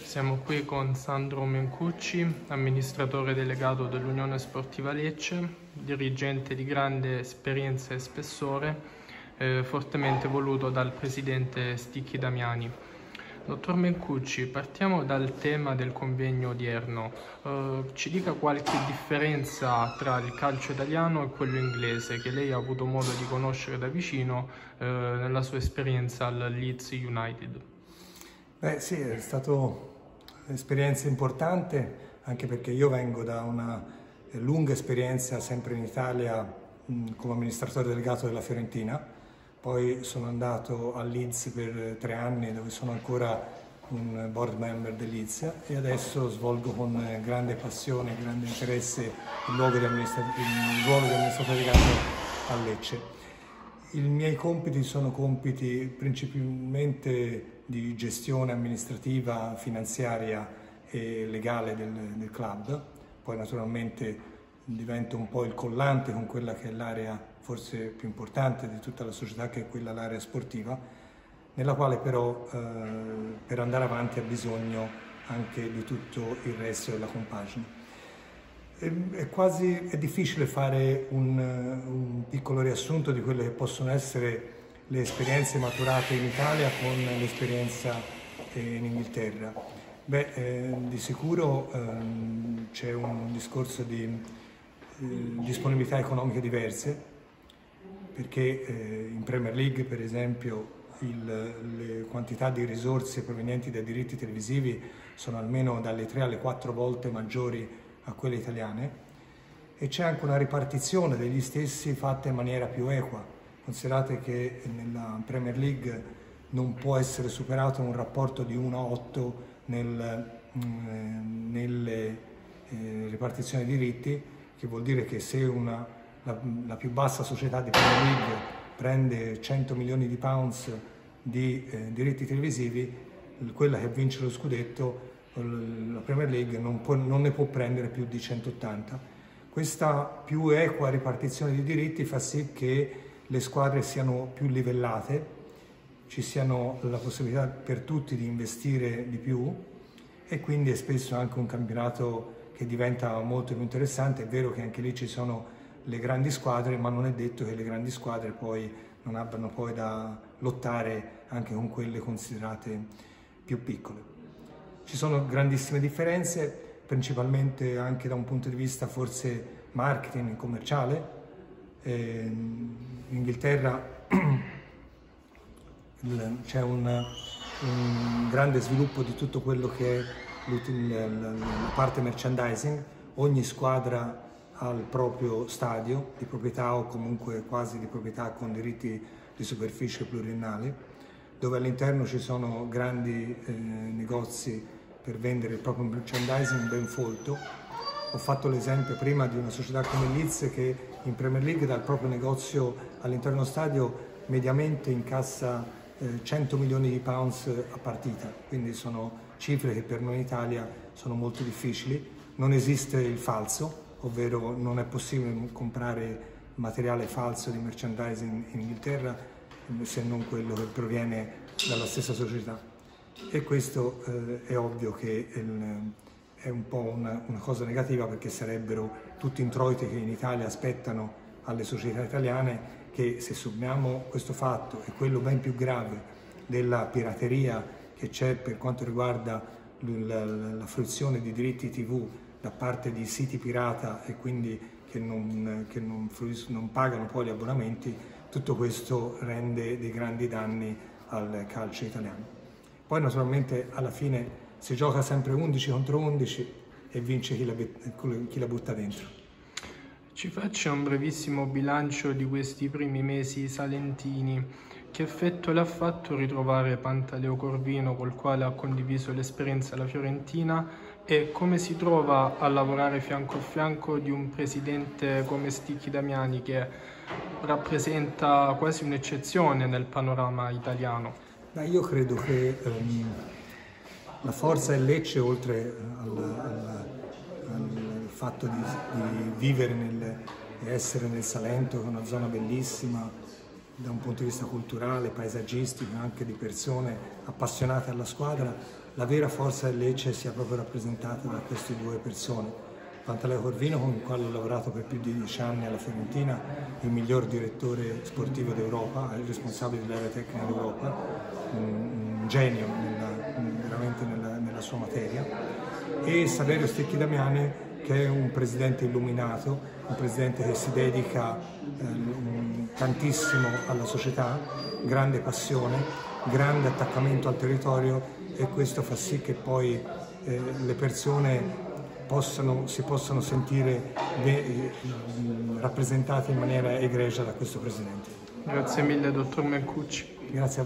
Siamo qui con Sandro Mencucci, amministratore delegato dell'Unione Sportiva Lecce, dirigente di grande esperienza e spessore, fortemente voluto dal presidente Sticchi Damiani. Dottor Mencucci, partiamo dal tema del convegno odierno. Ci dica qualche differenza tra il calcio italiano e quello inglese, che lei ha avuto modo di conoscere da vicino nella sua esperienza al Leeds United. Beh sì, è stata un'esperienza importante, anche perché io vengo da una lunga esperienza sempre in Italia come amministratore delegato della Fiorentina. Poi sono andato al Leeds per 3 anni, dove sono ancora un board member del Leeds, e adesso svolgo con grande passione e grande interesse il ruolo di amministratore delegato a Lecce. I miei compiti sono compiti principalmente di gestione amministrativa, finanziaria e legale del club. Poi naturalmente divento un po' il collante con quella che è l'area forse più importante di tutta la società, che è quella, l'area sportiva, nella quale però per andare avanti ha bisogno anche di tutto il resto della compagine. È difficile fare un piccolo riassunto di quelle che possono essere le esperienze maturate in Italia con l'esperienza in Inghilterra. Di sicuro c'è un discorso di disponibilità economiche diverse, perché in Premier League, per esempio, le quantità di risorse provenienti dai diritti televisivi sono almeno dalle 3 alle 4 volte maggiori a quelle italiane, e c'è anche una ripartizione degli stessi fatta in maniera più equa. Considerate che nella Premier League non può essere superato un rapporto di 1 a 8 nelle ripartizioni di diritti, che vuol dire che se la più bassa società di Premier League prende 100 milioni di pounds di diritti televisivi, quella che vince lo scudetto, la Premier League, non ne può prendere più di 180. Questa più equa ripartizione di diritti fa sì che le squadre siano più livellate, ci siano la possibilità per tutti di investire di più, e quindi è spesso anche un campionato che diventa molto più interessante. È vero che anche lì ci sono le grandi squadre, ma non è detto che le grandi squadre poi non abbiano poi da lottare anche con quelle considerate più piccole. Ci sono grandissime differenze, principalmente anche da un punto di vista forse marketing commerciale. In Inghilterra c'è un grande sviluppo di tutto quello che è la parte merchandising. Ogni squadra ha il proprio stadio di proprietà, o comunque quasi di proprietà, con diritti di superficie pluriennali, dove all'interno ci sono grandi negozi per vendere il proprio merchandising ben folto. Ho fatto l'esempio prima di una società come Leeds che in Premier League dal proprio negozio all'interno dello stadio mediamente incassa 100 milioni di pounds a partita, quindi sono cifre che per noi in Italia sono molto difficili. Non esiste il falso, ovvero non è possibile comprare materiale falso di merchandising in Inghilterra se non quello che proviene dalla stessa società, e questo è ovvio che è un po' una cosa negativa, perché sarebbero tutti introiti che in Italia aspettano alle società italiane, che se sommiamo questo fatto e quello ben più grave della pirateria che c'è per quanto riguarda la fruizione di diritti TV da parte di siti pirata, e quindi che non pagano poi gli abbonamenti, tutto questo rende dei grandi danni al calcio italiano. Poi naturalmente alla fine si gioca sempre 11 contro 11 e vince chi la butta dentro. Ci faccia un brevissimo bilancio di questi primi mesi salentini. Che effetto le ha fatto ritrovare Pantaleo Corvino, col quale ha condiviso l'esperienza alla Fiorentina, e come si trova a lavorare fianco a fianco di un presidente come Sticchi Damiani, che rappresenta quasi un'eccezione nel panorama italiano? Io credo che la forza del Lecce, oltre al fatto di vivere e essere nel Salento, che è una zona bellissima da un punto di vista culturale, paesaggistico, anche di persone appassionate alla squadra, la vera forza del Lecce sia proprio rappresentata da queste due persone. Pantaleo Corvino, con il quale ho lavorato per più di 10 anni alla Fiorentina, il miglior direttore sportivo d'Europa, il responsabile dell'area tecnica d'Europa, un genio veramente nella sua materia, e Saverio Stecchi Damiani, che è un presidente illuminato, un presidente che si dedica tantissimo alla società, grande passione, grande attaccamento al territorio, e questo fa sì che poi le persone si possano sentire rappresentate in maniera egregia da questo presidente. Grazie mille, dottor Mencucci. Grazie a